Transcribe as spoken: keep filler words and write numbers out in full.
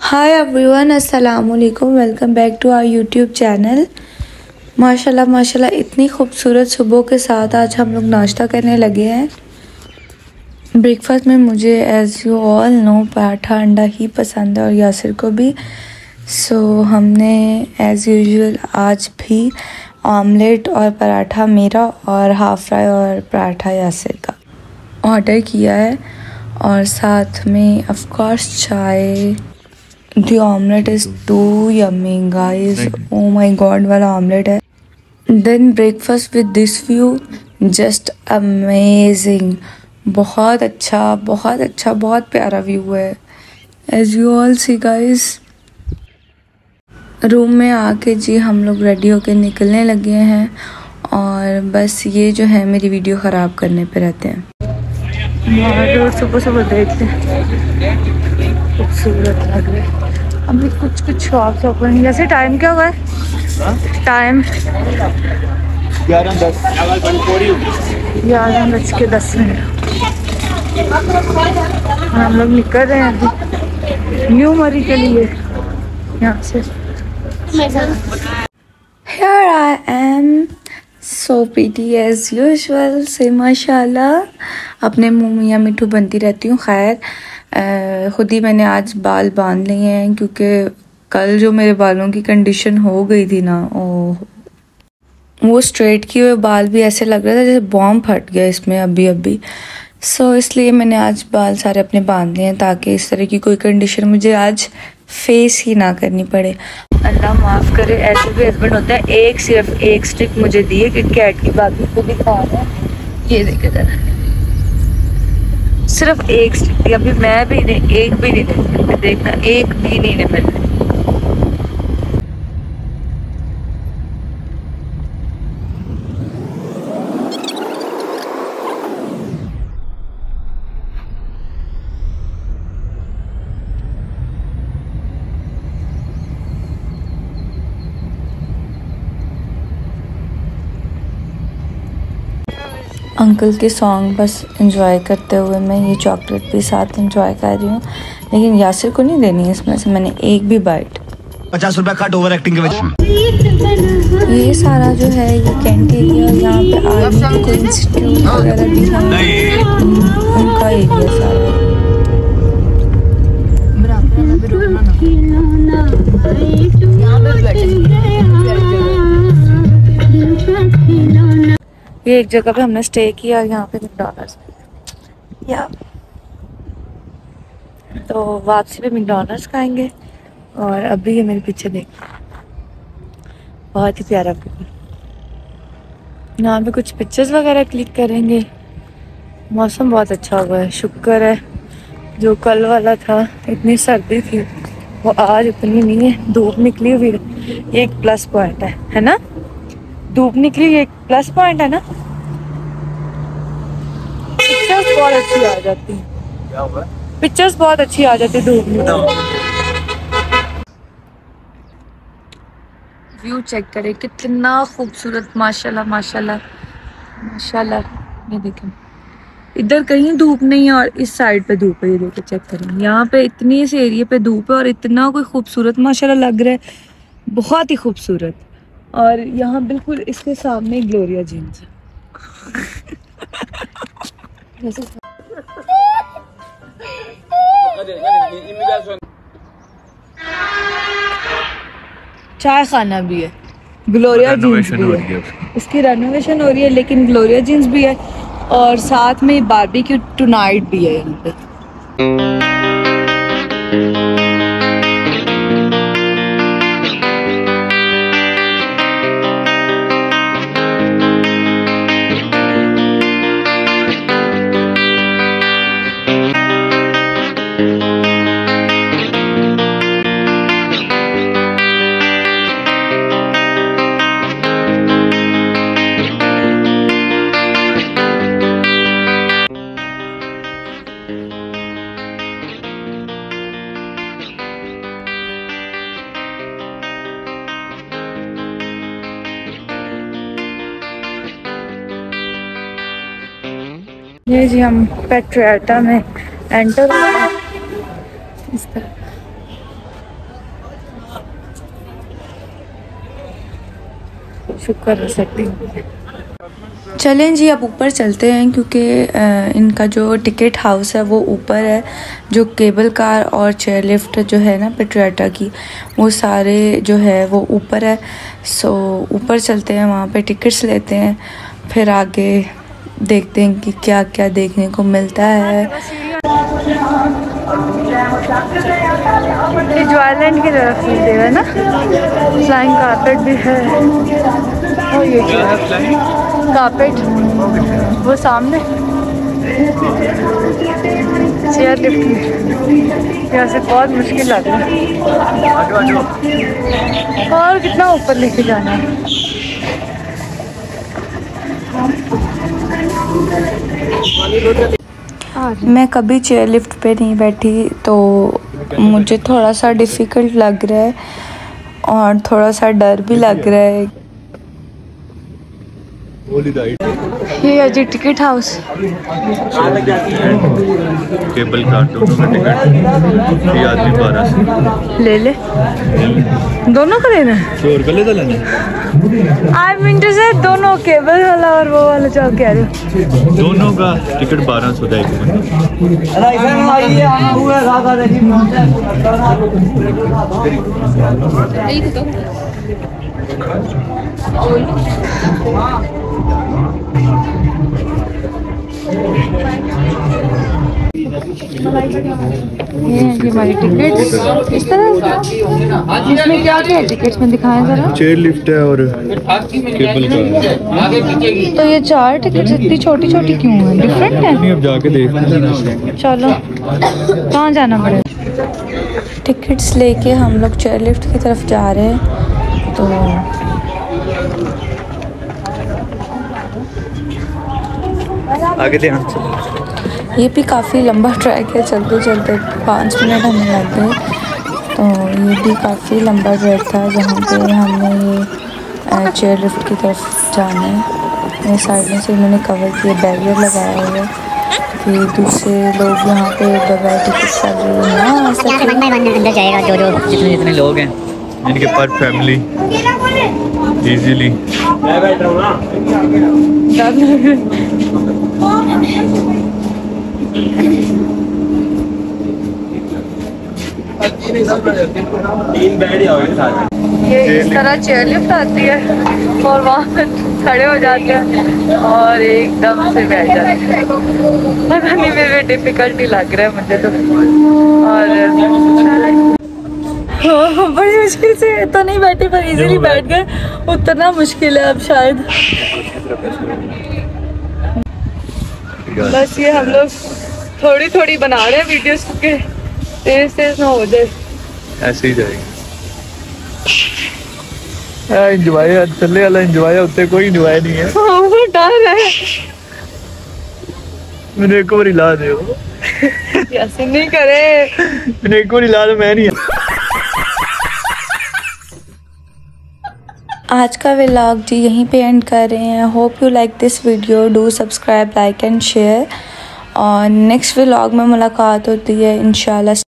हाय everyone, अस्सलाम वालेकुम। Welcome back to our YouTube channel. माशाल्लाह माशाल्लाह इतनी खूबसूरत सुबह के साथ आज हम लोग नाश्ता करने लगे हैं। ब्रेकफास्ट में मुझे as you all know paratha अंडा ही पसंद है और यासिर को भी। सो so, हमने एज़ यूजुअल आज भी ऑमलेट और पराठा मेरा और हाफ़ फ्राई और पराठा यासिर का ऑर्डर किया है और साथ में ऑफ कोर्स चाय। The omelette is too yummy guys, oh my god वाला omelette है। Then breakfast with this view, just amazing। बहुत अच्छा बहुत अच्छा बहुत प्यारा व्यू है as you all see guys। Room में आके जी हम लोग रेडी होके निकलने लगे हैं और बस ये जो है मेरी वीडियो ख़राब करने पे रहते हैं। रोड सुबह सुबह देखते हैं खूबसूरत लग रहा है। अभी कुछ कुछ शॉप्स ओपन है। जैसे टाइम क्या हुआ है? टाइम ग्यारह दस ग्यारह बज के दस मिनट। हम लोग निकल रहे हैं अभी न्यू मरी के लिए यहाँ से। Here I am, so pretty as usual से माशाल्लाह। अपने मुँह मियाँ मिठू बनती रहती हूँ। खैर ख़ुद ही मैंने आज बाल बांध लिए हैं क्योंकि कल जो मेरे बालों की कंडीशन हो गई थी ना, ओ वो स्ट्रेट किए हुए बाल भी ऐसे लग रहा था जैसे बॉम्ब फट गया इसमें अभी अभी। सो so, इसलिए मैंने आज बाल सारे अपने बांध लिए हैं ताकि इस तरह की कोई कंडीशन मुझे आज फेस ही ना करनी पड़े। अल्लाह माफ़ करे, ऐसे भी हस्बैंड होता है। एक सिर्फ एक स्टिक मुझे दिए कि कैट की बाकी को दिखा रहा है, ये देखे जरा, सिर्फ एक स्टिक। अभी मैं भी नहीं, एक भी नहीं देखना, एक भी नहीं मिलना। अंकल के सॉन्ग बस एंजॉय करते हुए मैं ये चॉकलेट भी साथ एंजॉय कर रही हूँ, लेकिन यासिर को नहीं देनी है इसमें से मैंने एक भी बाइट। पचास रुपया कट ओवर एक्टिंग के वजह। ये सारा जो है ये कैंट एरिया, यहाँ पे आर्मी के इंस्टीट्यूट वगैरह भी हैं, उनका एरिया सारा। ये एक जगह पे हमने स्टे किया, यहाँ पे मैकडॉनल्ड्स या तो वापसी पे मैकडॉनल्ड्स खाएंगे। और अभी ये मेरे पीछे देख, बहुत ही प्यारा व्यू। यहाँ पे कुछ पिक्चर्स वगैरह क्लिक करेंगे। मौसम बहुत अच्छा हुआ है, शुक्र है। जो कल वाला था इतनी सर्दी थी वो आज इतनी नहीं है। धूप निकली हुई ये एक प्लस पॉइंट है, है ना? धूप निकली ये एक प्लस पॉइंट है ना। पिक्चर्स बहुत अच्छी आ जाती है, पिक्चर्स बहुत अच्छी आ जाती है धूप में। व्यू चेक करें कितना खूबसूरत, माशाल्लाह माशाल्लाह माशाल्लाह। ये देखें, इधर कहीं धूप नहीं है और इस साइड पे धूप है। ये देखें, चेक करें, यहाँ पे इतनी इस एरिया पे धूप है और इतना कोई खूबसूरत माशाल्लाह लग रहा है, बहुत ही खूबसूरत। और यहाँ बिल्कुल इसके सामने ग्लोरिया जीन्स है। चाय खाना भी है, ग्लोरिया जीन्स भी है, इसकी रेनोवेशन हो रही है, लेकिन ग्लोरिया जीन्स भी है और साथ में बारबेक्यू टुनाइट भी है यहाँ पे। ये जी हम पेट्रियाटा में एंटर इस तरह शुक्र है सेटिंग। चलें जी अब ऊपर चलते हैं क्योंकि इनका जो टिकट हाउस है वो ऊपर है। जो केबल कार और चेयर लिफ्ट जो है ना पेट्रोएटा की, वो सारे जो है वो ऊपर है। सो ऊपर चलते हैं, वहाँ पे टिकट्स लेते हैं, फिर आगे देखते हैं कि क्या क्या देखने को मिलता है। ज्वाइलैंड की तरफ चलते हैं ना, फ्लाइंग कारपेट भी है। और ये क्या है फ्लाइंग कारपेट? वो सामने चेयर लिफ्ट यहाँ से बहुत मुश्किल लग रहा है। और कितना ऊपर लेके जाना है। मैं कभी चेयर लिफ्ट पे नहीं बैठी तो मुझे थोड़ा सा डिफ़िकल्ट लग रहा है और थोड़ा सा डर भी लग रहा है। ये है जी टिकट हाउस। केबल कार दोनों का टिकट ये आदमी बारह से ले ले, दोनों का लेना है। चोर का लेता लेना आई मीन टू से दोनों, केबल वाला और वो वाला जो कह रहे हो, दोनों का टिकट बारह सौ का एक ये है जी हमारी टिकट इस तरह। इसमें क्या क्या है टिकट्स में दिखाएं जरा। चेयर लिफ्ट है और केबल कार। तो ये चार टिकट्स इतनी छोटी छोटी क्यों है? डिफरेंट है। नहीं अब जाके देखते हैं। चलो कहाँ जाना पड़ेगा? टिकट्स लेके हम लोग चेयर लिफ्ट की तरफ जा रहे हैं। तो आगे ध्यान से। ये भी काफ़ी लंबा ट्रैक है, चलते चलते पाँच मिनट हमें लग गए। तो ये भी काफ़ी लंबा ट्रैक था जहाँ पे हमने ये चेयर लिफ्ट की तरफ जाना है। ये साइड से इन्होंने कवर किया, बैरियर लगाया हुआ है कि दूसरे लोग यहाँ पे बगैर टिकट कर रहे हैं ना अंदर जाएगा। जो जो जितने जितने लोग हैं इनके पास फैमिली इजीली। ये इस तरह चेयर लिफ्ट आती है और वहाँ खड़े हो जाते हैं और एकदम से बैठ जाते हैं। पता नहीं मेरे डिफिकल्टी लग रहा है मुझे तो। और बड़ी मुश्किल से तो नहीं बैठे पर इजीली बैठ गए। उतना मुश्किल है अब शायद। बस ये हम लोग थोड़ी थोड़ी बना रहे हैं वीडियोस के, तेज तेज ना हो जाए। ऐसे ही जाएगी। एंजॉय चलने वाला एंजॉय होते कोई एंजॉय नहीं है। हाँ, वो डर है। मैंने एक बार हिला दे। ऐसे नहीं करे। मैंने एक बार हिला दे, मैं नहीं। आज का व्लॉग जी यहीं पे एंड कर रहे हैं। Hope you like this video. Do subscribe, like and share. और नेक्स्ट व्लॉग में मुलाकात होती है इंशाल्लाह।